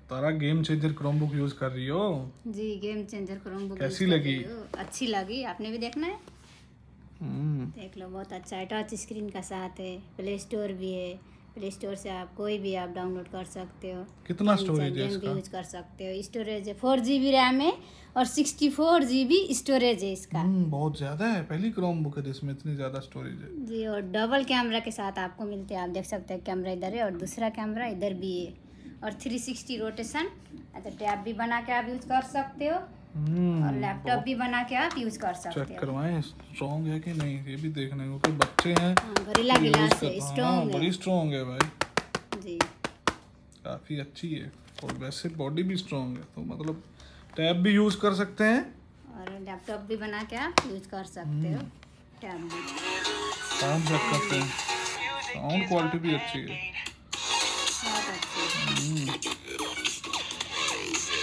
तारा game changer Chromebook use कर रही हो? जी, गेम चेंजर क्रोमबुक कैसी लगी? अच्छी लगी। आपने भी देखना है? देख लो, बहुत अच्छा है। टच स्क्रीन का साथ है, प्ले स्टोर भी है। प्ले स्टोर से आप कोई भी ऐप डाउनलोड कर सकते हो। कितना स्टोरेज है गेम भी इसका? यूज कर सकते हो। स्टोरेज है 4 GB रैम है और 64 GB स्टोरेज है इसका। बहुत ज्यादा है। पहली क्रोमबुक है जिसमें इतनी ज्यादा स्टोरेज है। जी, और डबल कैमरा के साथ आपको मिलते हैं। आप देख सकते हैं, कैमरा इधर है और दूसरा कैमरा इधर भी है, और 360 रोटेशन। अच्छा, टैब भी बना के आप यूज कर सकते हो और लैपटॉप भी बना के आप यूज कर सकते हो। चेक करवाएं स्ट्रॉन्ग है कि नहीं, ये भी देखने को। बच्चे हैं, गोरिल्ला ग्लास है, स्ट्रॉन्ग है, बड़ी स्ट्रॉन्ग है भाई जी, काफी अच्छी है। और वैसे बॉडी भी स्ट्रॉन्ग है, तो मतलब टैब भी यूज कर सकते हैं और लैपटॉप भी बना के आप यूज कर सकते हो। टैब भी साउंड चेक करते हैं, साउंड क्वालिटी भी अच्छी है।